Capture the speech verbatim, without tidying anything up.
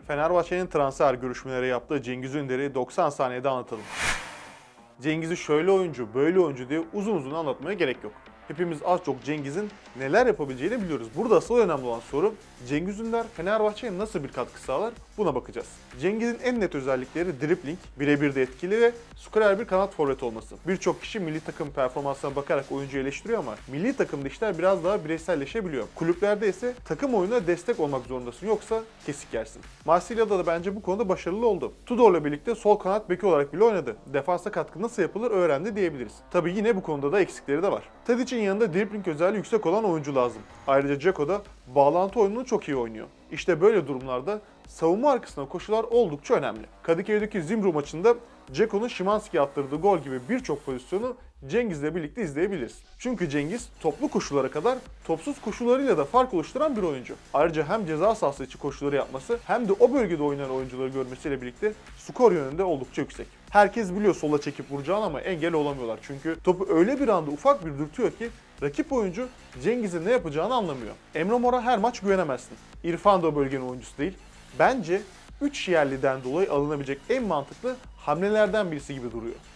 Fenerbahçe'nin transfer görüşmeleri yaptığı Cengiz Ünder'i doksan saniyede anlatalım. Cengiz'i şöyle oyuncu, böyle oyuncu diye uzun uzun anlatmaya gerek yok. Hepimiz az çok Cengiz'in neler yapabileceğini biliyoruz. Burada asıl önemli olan soru, Cengiz Ünder Fenerbahçe'ye nasıl bir katkı sağlar? Buna bakacağız. Cengiz'in en net özellikleri dribbling, birebir de etkili ve skorer bir kanat forvet olması. Birçok kişi milli takım performansına bakarak oyuncuyu eleştiriyor ama milli takımda işler biraz daha bireyselleşebiliyor. Kulüplerde ise takım oyununa destek olmak zorundasın, yoksa kesik yersin. Marsilya'da da bence bu konuda başarılı oldu. Tudor'la birlikte sol kanat beki olarak bile oynadı. Defansa katkı nasıl yapılır öğrendi diyebiliriz. Tabii yine bu konuda da eksikleri de var. Tadic'in yanında dribbling özelliği yüksek olan oyuncu lazım. Ayrıca Dzeko da bağlantı oyununu çok iyi oynuyor. İşte böyle durumlarda savunma arkasına koşular oldukça önemli. Kadıköy'deki Zimbru maçında Dzeko'nun Szymański'ye attırdığı gol gibi birçok pozisyonu Cengiz'le birlikte izleyebiliriz. Çünkü Cengiz toplu koşulara kadar topsuz koşularıyla da fark oluşturan bir oyuncu. Ayrıca hem ceza sahası içi koşuları yapması hem de o bölgede oynayan oyuncuları görmesiyle birlikte skor yönünde oldukça yüksek. Herkes biliyor sola çekip vuracağını ama engel olamıyorlar. Çünkü topu öyle bir anda ufak bir dürtüyor ki rakip oyuncu Cengiz'in ne yapacağını anlamıyor. Emre Mor'a her maç güvenemezsin. İrfan da o bölgenin oyuncusu değil. Bence üç yerliden dolayı alınabilecek en mantıklı hamlelerden birisi gibi duruyor.